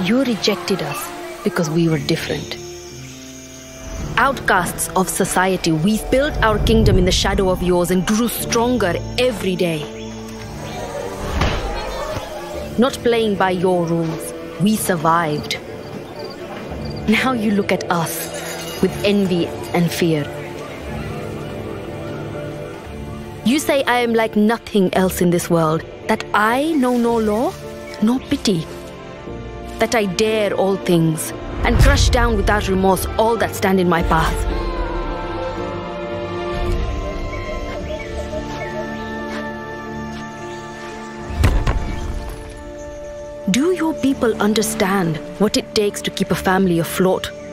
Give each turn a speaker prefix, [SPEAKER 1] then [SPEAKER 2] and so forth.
[SPEAKER 1] You rejected us because we were different. Outcasts of society, we built our kingdom in the shadow of yours and grew stronger every day. Not playing by your rules, we survived. Now you look at us with envy and fear. You say I am like nothing else in this world, that I know no law, no pity, that I dare all things and crush down without remorse all that stand in my path. Do your people understand what it takes to keep a family afloat?